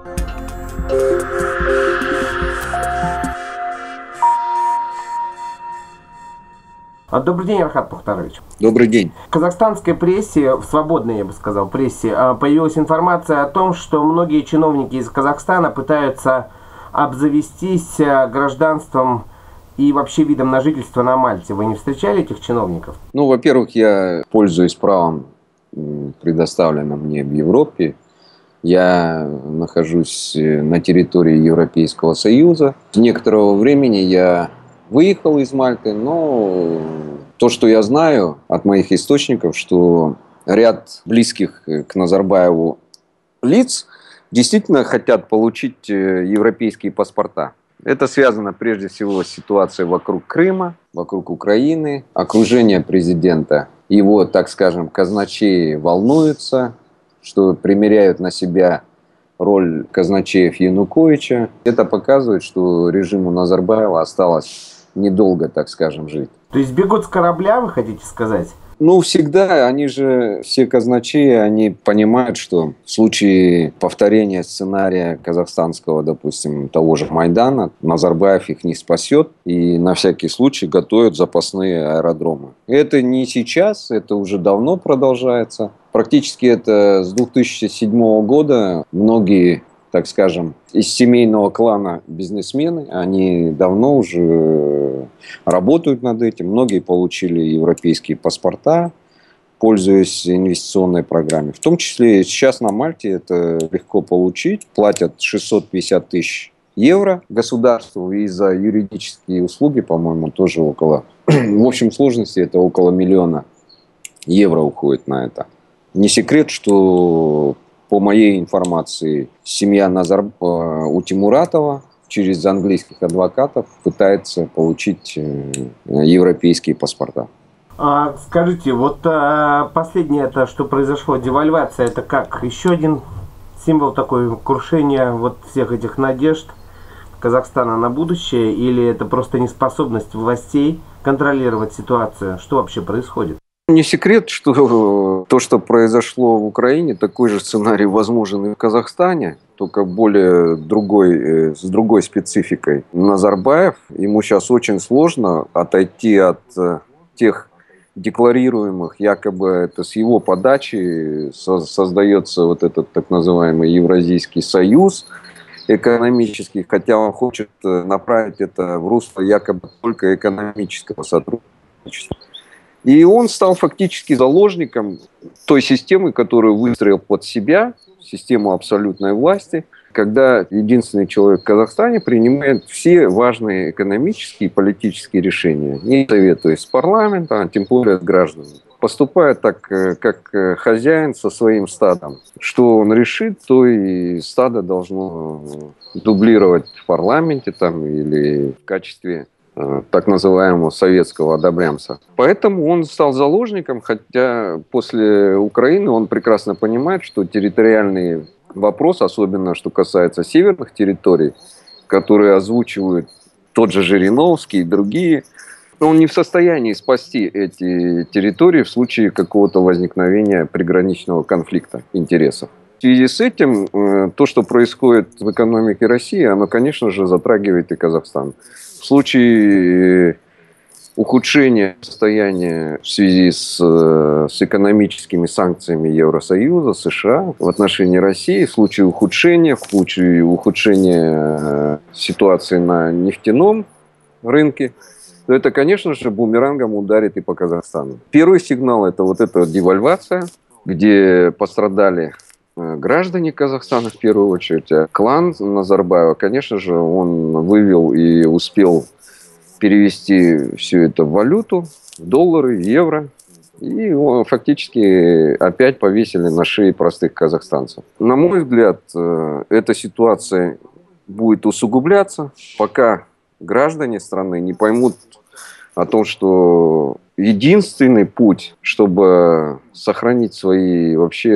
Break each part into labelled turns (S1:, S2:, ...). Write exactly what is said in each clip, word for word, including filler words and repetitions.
S1: Добрый день, Рахат Мухтарович.
S2: Добрый день.
S1: В казахстанской прессе, в свободной, я бы сказал, прессе, появилась информация о том, что многие чиновники из Казахстана пытаются обзавестись гражданством и вообще видом на жительство на Мальте. Вы не встречали этих чиновников?
S2: Ну, во-первых, я пользуюсь правом, предоставленным мне в Европе. Я нахожусь на территории Европейского Союза. С некоторого времени я выехал из Мальты, но то, что я знаю от моих источников, что ряд близких к Назарбаеву лиц действительно хотят получить европейские паспорта. Это связано прежде всего с ситуацией вокруг Крыма, вокруг Украины, окружение президента. Его, так скажем, казначеи волнуются, что примеряют на себя роль казначеев Януковича. Это показывает, что режиму Назарбаева осталось недолго, так скажем, жить.
S1: То есть бегут с корабля, вы хотите сказать?
S2: Ну, всегда, они же, все казначеи, они понимают, что в случае повторения сценария казахстанского, допустим, того же Майдана, Назарбаев их не спасет и на всякий случай готовят запасные аэродромы. Это не сейчас, это уже давно продолжается. Практически это с две тысячи седьмого года многие, так скажем, из семейного клана бизнесмены, они давно уже работают над этим. Многие получили европейские паспорта, пользуясь инвестиционной программой. В том числе сейчас на Мальте это легко получить. Платят шестьсот пятьдесят тысяч евро государству, и за юридические услуги, по-моему, тоже около... В общем сложности это около миллиона евро уходит на это. Не секрет, что... По моей информации, семья Назар... у Тимуратова через английских адвокатов пытается получить европейские паспорта.
S1: А, скажите, вот а, последнее, это, что произошло, девальвация, это как? Еще один символ такой крушения вот всех этих надежд Казахстана на будущее? Или это просто неспособность властей контролировать ситуацию? Что вообще происходит?
S2: Не секрет, что то, что произошло в Украине, такой же сценарий возможен и в Казахстане, только более другой, с другой спецификой. Назарбаев, ему сейчас очень сложно отойти от тех декларируемых, якобы это с его подачи создается вот этот так называемый Евразийский союз экономический, хотя он хочет направить это в русло якобы только экономического сотрудничества. И он стал фактически заложником той системы, которую выстроил под себя, систему абсолютной власти, когда единственный человек в Казахстане принимает все важные экономические и политические решения, не советуясь с парламентом, а тем более с гражданами. Поступает так, как хозяин со своим стадом. Что он решит, то и стадо должно дублировать в парламенте там, или в качестве так называемого советского одобрямца. Поэтому он стал заложником, хотя после Украины он прекрасно понимает, что территориальный вопрос, особенно что касается северных территорий, которые озвучивают тот же Жириновский и другие, он не в состоянии спасти эти территории в случае какого-то возникновения приграничного конфликта интересов. В связи с этим то, что происходит в экономике России, оно, конечно же, затрагивает и Казахстан. В случае ухудшения состояния в связи с, с экономическими санкциями Евросоюза, США в отношении России, в случае ухудшения, в случае ухудшения ситуации на нефтяном рынке, то это, конечно же, бумерангом ударит и по Казахстану. Первый сигнал – это вот эта девальвация, где пострадали граждане Казахстана в первую очередь. А клан Назарбаева, конечно же, он вывел и успел перевести все это в валюту, в доллары, в евро. И фактически опять повесили на шеи простых казахстанцев. На мой взгляд, эта ситуация будет усугубляться, пока граждане страны не поймут о том, что единственный путь, чтобы сохранить свои вообще,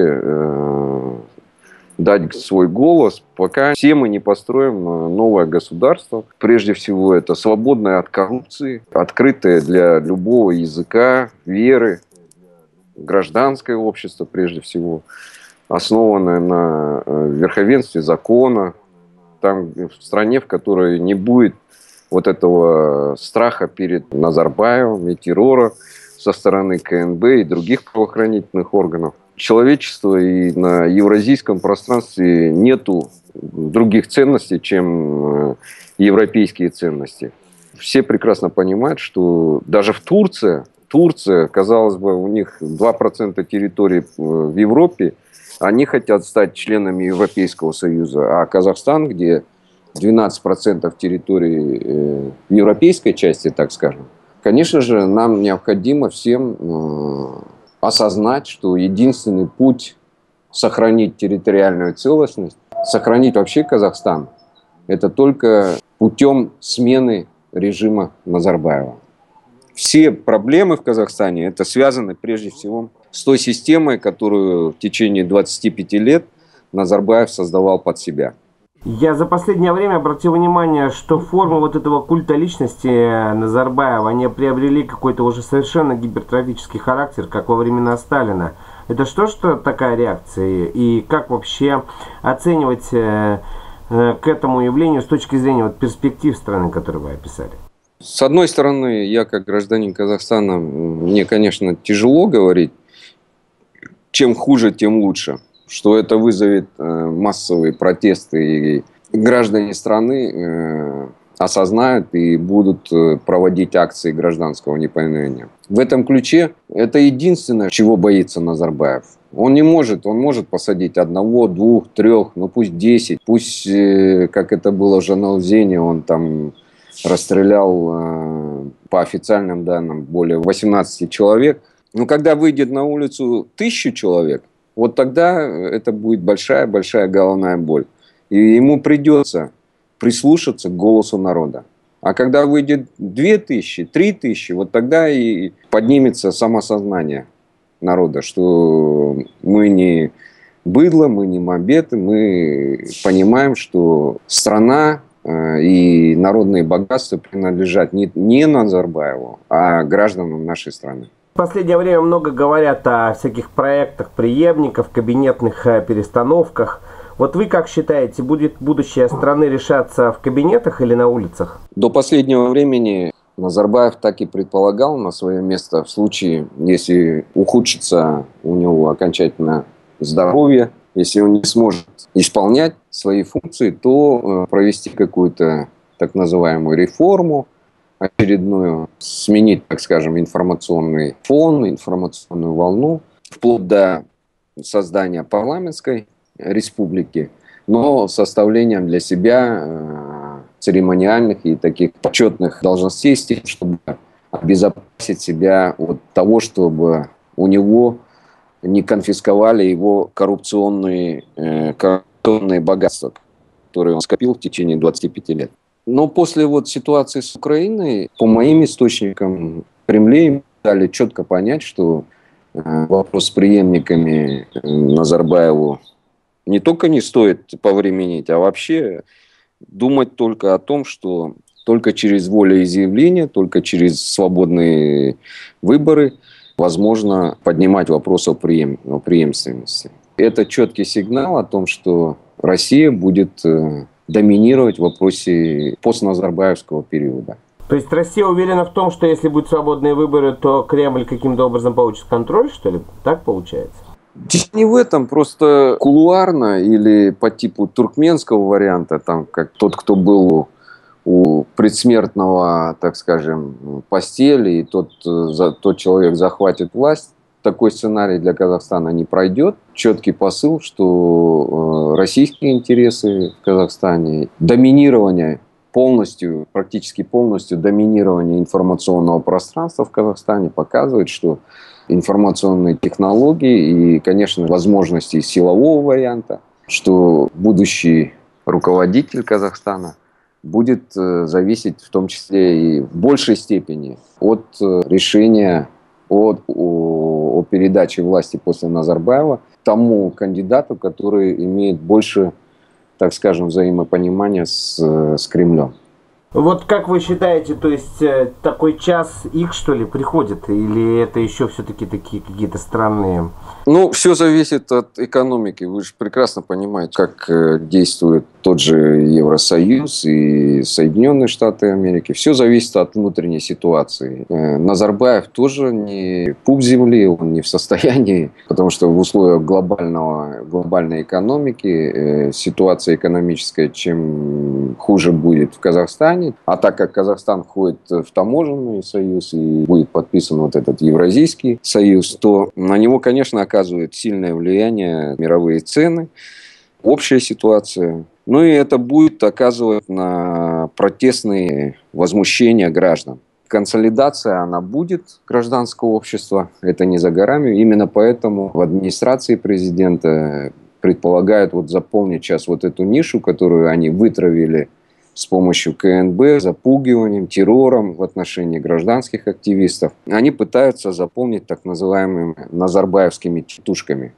S2: э, дать свой голос, пока все мы не построим новое государство. Прежде всего, это свободное от коррупции, открытое для любого языка, веры, гражданское общество прежде всего. основанная на верховенстве закона, там в стране, в которой не будет вот этого страха перед Назарбаевым и террора со стороны ка эн бэ и других правоохранительных органов. Человечество и на евразийском пространстве нету других ценностей, чем европейские ценности. Все прекрасно понимают, что даже в Турции, Турция, казалось бы, у них два процента территории в Европе, они хотят стать членами Европейского Союза, а Казахстан, где двенадцать процентов территории в европейской части, так скажем, конечно же, нам необходимо всем осознать, что единственный путь сохранить территориальную целостность, сохранить вообще Казахстан, это только путем смены режима Назарбаева. Все проблемы в Казахстане это связаны прежде всего с той системой, которую в течение двадцати пяти лет Назарбаев создавал под себя.
S1: Я за последнее время обратил внимание, что формы вот этого культа личности Назарбаева, они приобрели какой-то уже совершенно гипертрофический характер, как во времена Сталина. Это что, что такая реакция? И как вообще оценивать э, э, к этому явлению с точки зрения вот, перспектив страны, которые вы описали?
S2: С одной стороны, я как гражданин Казахстана, мне, конечно, тяжело говорить, чем хуже, тем лучше. Что это вызовет массовые протесты, и граждане страны осознают и будут проводить акции гражданского неповиновения. В этом ключе это единственное, чего боится Назарбаев. Он не может, он может посадить одного, двух, трех, ну пусть десять, пусть, как это было в Жанаузене, он там расстрелял, по официальным данным, более восемнадцати человек. Но когда выйдет на улицу тысячу человек, вот тогда это будет большая-большая головная боль. И ему придется прислушаться к голосу народа. А когда выйдет две тысячи, три тысячи, вот тогда и поднимется самосознание народа, что мы не быдло, мы не мобеты, мы понимаем, что страна и народные богатства принадлежат не, не Назарбаеву, а гражданам нашей страны.
S1: В последнее время много говорят о всяких проектах преемников, кабинетных перестановках. Вот вы как считаете, будет будущее страны решаться в кабинетах или на улицах?
S2: До последнего времени Назарбаев так и предполагал на свое место в случае, если ухудшится у него окончательно здоровье, если он не сможет исполнять свои функции, то провести какую-то так называемую реформу, очередную, сменить, так скажем, информационный фон, информационную волну, вплоть до создания парламентской республики, но с составлением для себя церемониальных и таких почетных должностей, с тем, чтобы обезопасить себя от того, чтобы у него не конфисковали его коррупционные, коррупционные богатства, которые он скопил в течение двадцати пяти лет. Но после вот ситуации с Украиной, по моим источникам, в Кремле им дали четко понять, что вопрос с преемниками Назарбаеву не только не стоит повременить, а вообще думать только о том, что только через волеизъявление, только через свободные выборы возможно поднимать вопрос о, преем, о преемственности. Это четкий сигнал о том, что Россия будет доминировать в вопросе постназарбаевского периода.
S1: То есть Россия уверена в том, что если будут свободные выборы, то Кремль каким-то образом получит контроль, что ли? Так получается?
S2: Не в этом, просто кулуарно или по типу туркменского варианта, там как тот, кто был у предсмертного, так скажем, постели, и тот, тот человек захватит власть. Такой сценарий для Казахстана не пройдет. Четкий посыл, что российские интересы в Казахстане, доминирование полностью, практически полностью доминирование информационного пространства в Казахстане показывает, что информационные технологии и, конечно, возможности силового варианта, что будущий руководитель Казахстана будет зависеть в том числе и в большей степени от решения о, о, о передаче власти после Назарбаева тому кандидату, который имеет больше, так скажем, взаимопонимания с, с Кремлем.
S1: Вот как вы считаете, то есть э, такой час X, что ли, приходит? Или это еще все-таки такие какие-то странные?
S2: Ну, все зависит от экономики. Вы же прекрасно понимаете, как э, действует тот же Евросоюз и Соединенные Штаты Америки. Все зависит от внутренней ситуации. Э, Назарбаев тоже не пуп земли, он не в состоянии, потому что в условиях глобального, глобальной экономики э, ситуация экономическая, чем хуже будет в Казахстане. А так как Казахстан входит в таможенный союз и будет подписан вот этот Евразийский союз, то на него, конечно, оказывает сильное влияние мировые цены, общая ситуация. Ну и это будет оказывать на протестные возмущения граждан. Консолидация, она будет гражданского общества, это не за горами. Именно поэтому в администрации президента предполагают вот заполнить сейчас вот эту нишу, которую они вытравили с помощью ка эн бэ, запугиванием, террором в отношении гражданских активистов. Они пытаются заполнить так называемыми назарбаевскими тетушками,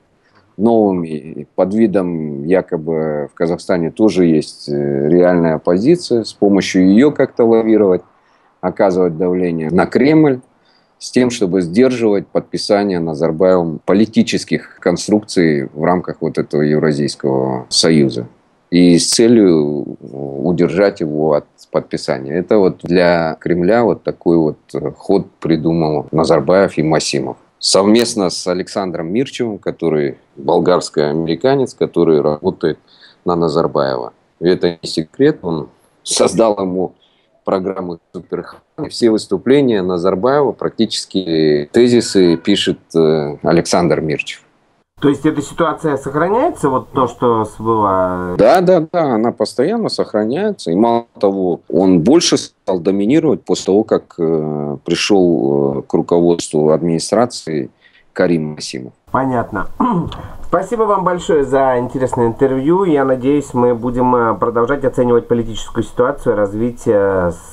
S2: новыми, под видом якобы в Казахстане тоже есть реальная оппозиция, с помощью ее как-то лавировать, оказывать давление на Кремль, с тем, чтобы сдерживать подписание Назарбаевым политических конструкций в рамках вот этого Евразийского союза. И с целью удержать его от подписания. Это вот для Кремля вот такой вот ход придумал Назарбаев и Масимов. Совместно с Александром Мирчевым, который болгарско-американец, который работает на Назарбаева. И это не секрет, он создал ему программу «Суперхани». Все выступления Назарбаева, практически тезисы пишет Александр Мирчев.
S1: То есть эта ситуация сохраняется, вот то, что было?
S2: Да, да, да, она постоянно сохраняется. И мало того, он больше стал доминировать после того, как э, пришел э, к руководству администрации Карим Масимов.
S1: Понятно. Спасибо вам большое за интересное интервью. Я надеюсь, мы будем продолжать оценивать политическую ситуацию, развитие с,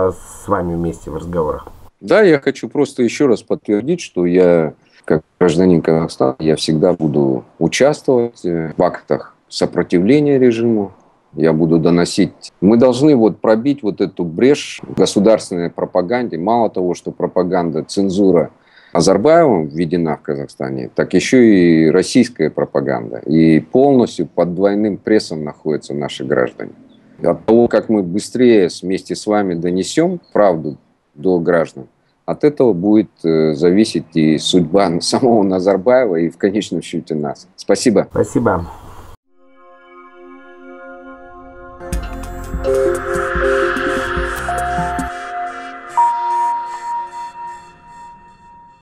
S1: с вами вместе в разговорах.
S2: Да, я хочу просто еще раз подтвердить, что я, как гражданин Казахстана, я всегда буду участвовать в актах сопротивления режиму. Я буду доносить. Мы должны вот пробить вот эту брешь в государственной пропаганде. Мало того, что пропаганда, цензура Назарбаевым введена в Казахстане, так еще и российская пропаганда. И полностью под двойным прессом находятся наши граждане. От того, как мы быстрее вместе с вами донесем правду до граждан, от этого будет зависеть и судьба самого Назарбаева, и в конечном счете нас. Спасибо.
S1: Спасибо.